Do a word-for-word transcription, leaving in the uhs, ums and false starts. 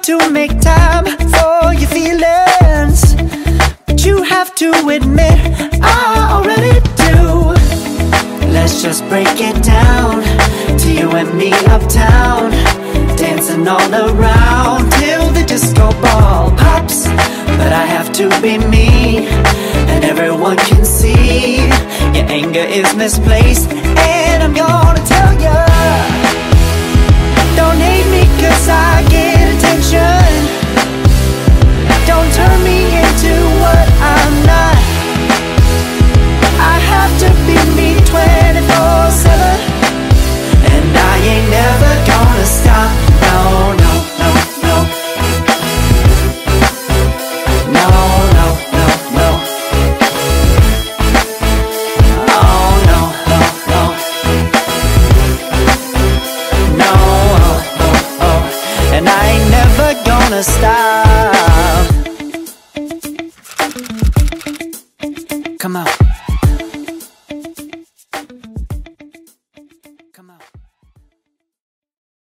to make time for your feelings, but you have to admit I already do. Let's just break it down to you and me uptown, dancing all around till the disco ball pops. But I have to be me, and everyone can see your anger is misplaced. And I'm gonna tell ya, don't hate me cause I get